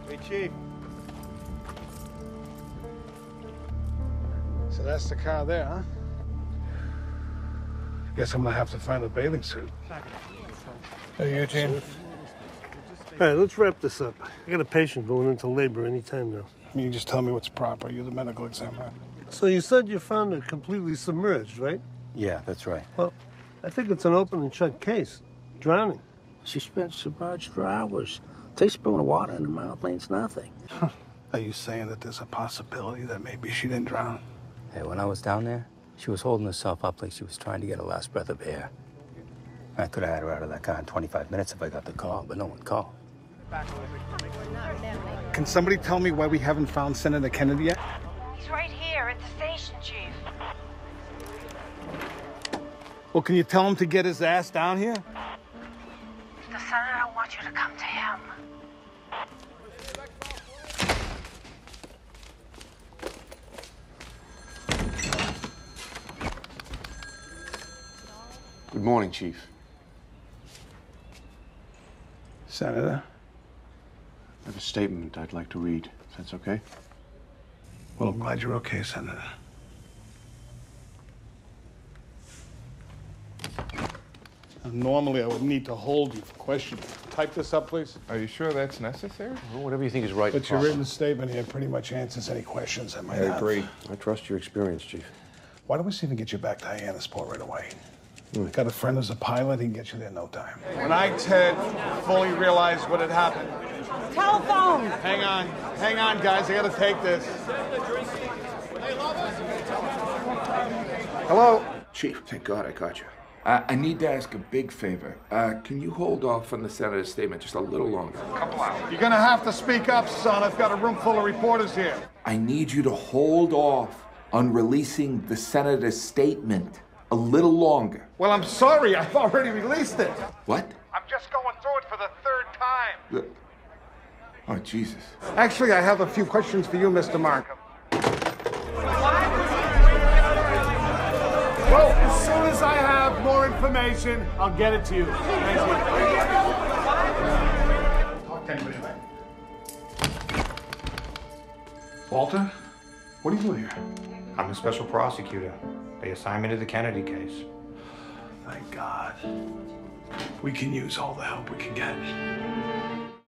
Hey, Chief. So that's the car there, huh? Guess I'm gonna have to find a bathing suit. Hey, Eugene. All right, let's wrap this up. I got a patient going into labor any time now. You can just tell me what's proper. You're the medical examiner. So you said you found her completely submerged, right? Yeah, that's right. Well, I think it's an open and shut case. Drowning. She's been submerged for hours. Teaspoon of water in her mouth means nothing. Are you saying that there's a possibility that maybe she didn't drown? Hey, when I was down there, she was holding herself up like she was trying to get her last breath of air. I could have had her out of that car in 25 minutes if I got the call, but no one called. Can somebody tell me why we haven't found Senator Kennedy yet? He's right here at the station, Chief. Well, can you tell him to get his ass down here? The senator wants you to come to him. Good morning, Chief. Senator? I have a statement I'd like to read, if that's okay. Well, I'm glad you're okay, Senator. Normally, I would need to hold you for questioning. Type this up, please. Are you sure that's necessary? Well, whatever you think is right. But your written statement here pretty much answers any questions I might have. I agree. I trust your experience, Chief. Why don't we see if we can get you back to Hyannisport right away? Got a friend who's a pilot. He can get you there in no time. When I, Ted, fully realized what had happened. Telephone! Hang on, guys. I gotta take this. Hello? Chief, thank God I caught you. I need to ask a big favor. Can you hold off on the senator's statement just a little longer? A couple hours. You're gonna have to speak up, son. I've got a room full of reporters here. I need you to hold off on releasing the senator's statement a little longer. Well, I'm sorry. I've already released it. What? I'm just going through it for the third time. Oh, Jesus. Actually, I have a few questions for you, Mr. Markham. Well, as soon as I have more information, I'll get it to you. Thank you. Talk to anybody, right? Walter? What are you doing here? I'm a special prosecutor. They assigned me to the Kennedy case. Thank God. We can use all the help we can get.